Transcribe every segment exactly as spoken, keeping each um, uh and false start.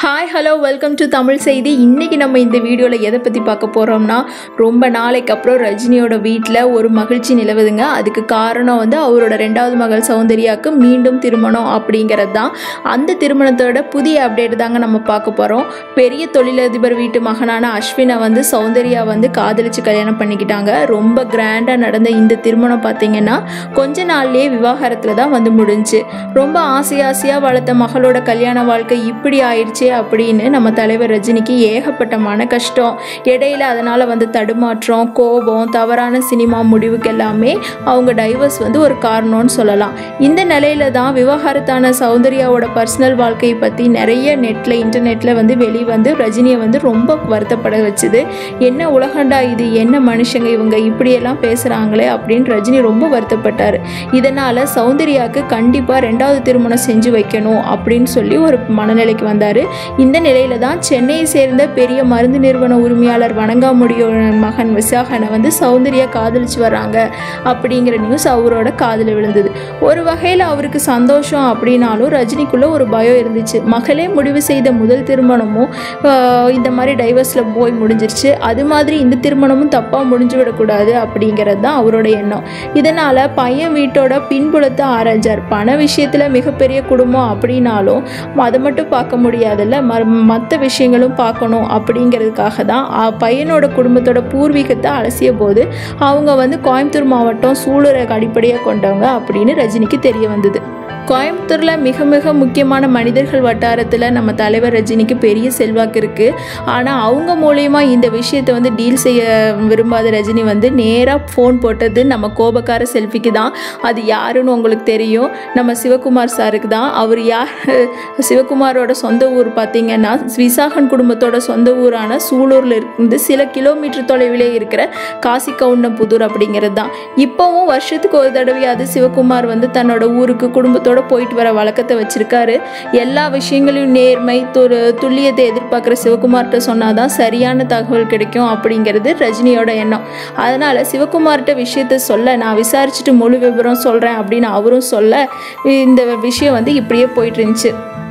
Hi hello welcome to Tamil Seithi. இன்றைக்கி நம்ம இந்த வீடியோவில் எதை பற்றி பார்க்க போகிறோம்னா, ரொம்ப நாளைக்கு அப்புறம் ரஜினியோட வீட்டில் ஒரு மகிழ்ச்சி நிலவுதுங்க. அதுக்கு காரணம் வந்து அவரோட ரெண்டாவது மகள் சௌந்தர்யாவுக்கு மீண்டும் திருமணம் அப்படிங்கிறது தான். அந்த திருமணத்தோட புதிய அப்டேட் தாங்க நம்ம பார்க்க போகிறோம். பெரிய தொழிலதிபர் வீட்டு மகனான அஸ்வினை வந்து சௌந்தர்யா வந்து காதலிச்சு கல்யாணம் பண்ணிக்கிட்டாங்க. ரொம்ப கிராண்டாக நடந்த இந்த திருமணம் பார்த்திங்கன்னா கொஞ்ச நாள்லேயே விவாகரத்தில் தான் வந்து முடிஞ்சு. ரொம்ப ஆசை ஆசையாக வளர்த்த மகளோட கல்யாண வாழ்க்கை இப்படி ஆயிடுச்சு அப்படின்னு நம்ம தலைவர் ரஜினிக்கு ஏகப்பட்ட மன கஷ்டம். இடையில அதனால் வந்து தடுமாற்றம், கோபம், தவறான சினிமா முடிவுக்கு எல்லாமே அவங்க டைவர்ஸ் வந்து ஒரு காரணம்னு சொல்லலாம். இந்த நிலையில தான் விவாகரத்தான சௌந்தர்யாவோட பர்சனல் வாழ்க்கையை பற்றி நிறைய நெட்டில் இன்டர்நெட்டில் வந்து வெளியே வந்து ரஜினியை வந்து ரொம்ப வருத்தப்பட வச்சுது. என்ன உலகண்டா இது, என்ன மனுஷங்க இவங்க இப்படியெல்லாம் பேசுகிறாங்களே அப்படின்னு ரஜினி ரொம்ப வருத்தப்பட்டார். இதனால் சௌந்தர்யாவுக்கு கண்டிப்பாக ரெண்டாவது திருமணம் செஞ்சு வைக்கணும் அப்படின்னு சொல்லி ஒரு மனநிலைக்கு வந்தார். இந்த நிலையில தான் சென்னையை சேர்ந்த பெரிய மருந்து நிறுவன உரிமையாளர் வணங்காமுடியோட மகன் விசாகனை வந்து சௌந்தர்யா காதலிச்சு வர்றாங்க அப்படிங்கிற நியூஸ் அவரோட காதில் விழுந்தது. ஒரு வகையில் அவருக்கு சந்தோஷம் அப்படின்னாலும் ரஜினிக்குள்ள ஒரு பயம் இருந்துச்சு. மகளே முடிவு செய்த முதல் திருமணமும் இந்த மாதிரி டைவர்ஸில் போய் முடிஞ்சிருச்சு, அது மாதிரி இந்த திருமணமும் தப்பாக முடிஞ்சு விடக்கூடாது அப்படிங்கிறது தான் அவரோட எண்ணம். இதனால் பையன் வீட்டோட பின்புலத்தை ஆராய்ச்சார். பண விஷயத்தில் மிகப்பெரிய குடும்பம் அப்படின்னாலும் அதை மட்டும் பார்க்க முடியாதுல்ல, மற்ற விஷயங்களும் பார்க்கணும் அப்படிங்கிறதுக்காக தான் பையனோட குடும்பத்தோட பூர்வீகத்தை அலசிய போது அவங்க வந்து கோயம்புத்தூர் மாவட்டம் சூலூரை அடிப்படையாக கொண்டவங்க அப்படின்னு ரஜினிக்கு தெரிய வந்தது. கோயம்புத்தூரில் மிக மிக முக்கியமான மனிதர்கள் வட்டாரத்தில் நம்ம தலைவர் ரஜினிக்கு பெரிய செல்வாக்கு இருக்குது. ஆனால் அவங்க மூலயமா இந்த விஷயத்தை வந்து டீல் செய்ய விரும்பாத ரஜினி வந்து நேராக ஃபோன் போட்டது நம்ம கோபக்கார செல்ஃபிக்கு தான். அது யாருன்னு உங்களுக்கு தெரியும், நம்ம சிவகுமார் சாருக்கு தான். அவர் யார், சிவகுமாரோட சொந்த ஊர் பார்த்திங்கன்னா விசாகன் குடும்பத்தோட சொந்த ஊரான சூலூரில் இருந்து சில கிலோமீட்டர் தொலைவிலே இருக்கிற காசி கவுண்டம்புதூர் அப்படிங்கிறது தான். இப்போவும் வருஷத்துக்கு ஒரு தடவையாவது சிவகுமார் வந்து தன்னோட ஊருக்கு குடும்பத்தோட போயிட்டு வர வழக்கத்தை வச்சிருக்காரு. எல்லா விஷயங்களையும் நேர்மை துல்லியத்தை எதிர்பார்க்குற சிவகுமார்கிட்ட சொன்னாதான் சரியான தகவல் கிடைக்கும் அப்படிங்கிறது ரஜினியோட எண்ணம். அதனால சிவகுமார்கிட்ட விஷயத்த சொல்ல, நான் விசாரிச்சுட்டு முழு விவரம் சொல்றேன் அப்படின்னு அவரும் சொல்ல இந்த விஷயம் வந்து இப்படியே போயிட்டு இருந்துச்சு.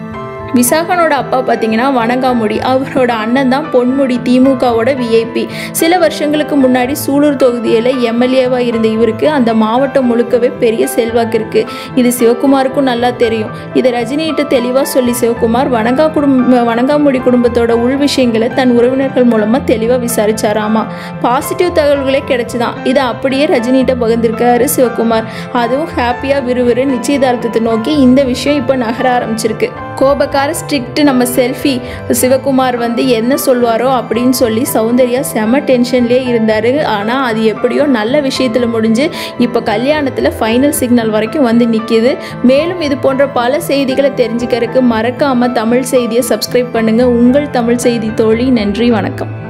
விசாகனோட அப்பா பார்த்தீங்கன்னா வணங்காமுடி, அவரோட அண்ணன் தான் பொன்முடி, திமுகவோட விஐபி. சில வருஷங்களுக்கு முன்னாடி சூலூர் தொகுதியில் எம்எல்ஏவாக இருந்த இவருக்கு அந்த மாவட்டம் முழுக்கவே பெரிய செல்வாக்கு இருக்குது. இது சிவகுமாருக்கும் நல்லா தெரியும். இதை ரஜினிகிட்ட தெளிவாக சொல்லி சிவகுமார் வணங்கா குடும்ப வணங்காமுடி குடும்பத்தோட உள் விஷயங்களை தன் உறவினர்கள் மூலமாக தெளிவாக விசாரிச்சாராமா. பாசிட்டிவ் தகவல்களே கிடைச்சிதான். இதை அப்படியே ரஜினிகிட்ட பகிர்ந்திருக்காரு சிவகுமார். அதுவும் ஹாப்பியாக விறுவிறு நிச்சயதார்த்தத்தை நோக்கி இந்த விஷயம் இப்போ நகர ஆரம்பிச்சிருக்கு. கோபக்கார ஸ்ட்ரிக்ட் நம்ம செல்ஃபி சிவகுமார் வந்து என்ன சொல்வாரோ அப்படின்னு சொல்லி சௌந்தர்யா செம டென்ஷன்லேயே இருந்தார். ஆனால் அது எப்படியோ நல்ல விஷயத்தில் முடிஞ்சு இப்போ கல்யாணத்தில் ஃபைனல் சிக்னல் வரைக்கும் வந்து நிற்கிது. மேலும் இது போன்ற பல செய்திகளை தெரிஞ்சுக்கிறதுக்கு மறக்காமல் தமிழ் செய்தியை சப்ஸ்கிரைப் பண்ணுங்கள். உங்கள் தமிழ் செய்தி தோழி. நன்றி, வணக்கம்.